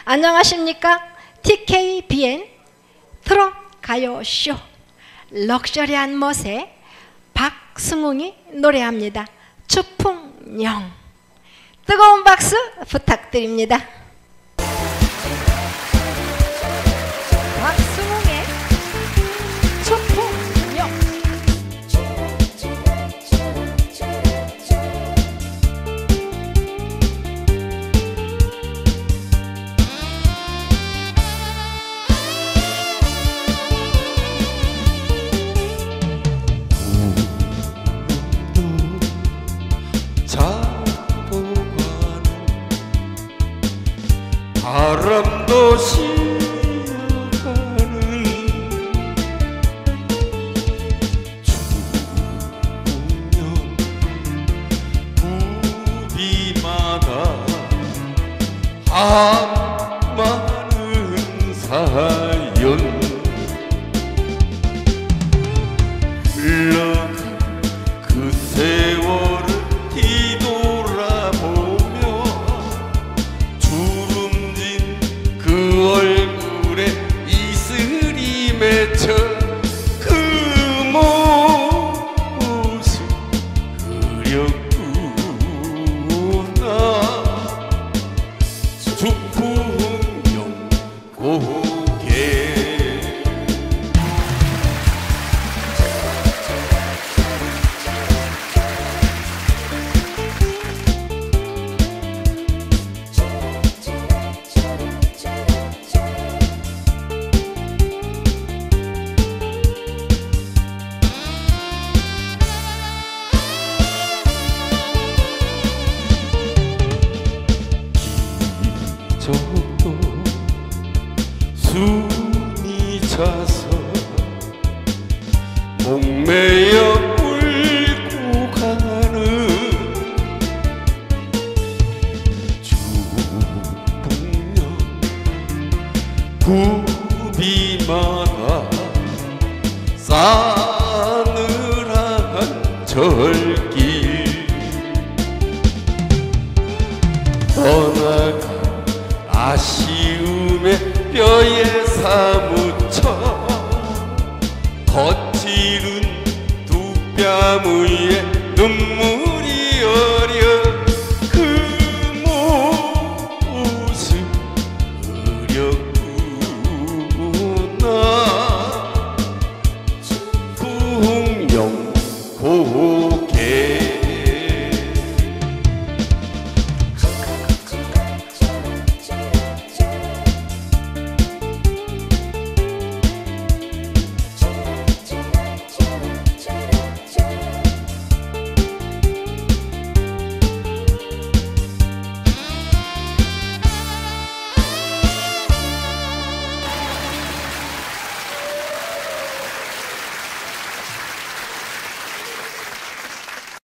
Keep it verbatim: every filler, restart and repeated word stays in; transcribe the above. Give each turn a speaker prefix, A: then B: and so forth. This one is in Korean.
A: 안녕하십니까? 티케이비엔 트롯 가요쇼 럭셔리한 멋에 박승웅이 노래합니다. 추풍령. 뜨거운 박수 부탁드립니다. 박승웅의 추풍령.
B: 바람도 쉬어가는 중년 부비마다 한많은 사연 흘러간 그 세월을 뒤돌아보며 그 얼굴에 이슬이 맺혀 그 모습 그렸구나. 추풍령 고개 저도 숨이 차서 목매여 울고 가는 추풍령 부비마다 싸늘한 절길 떠나가 아쉬움에 뼈에 사무쳐 거칠은 두 뺨의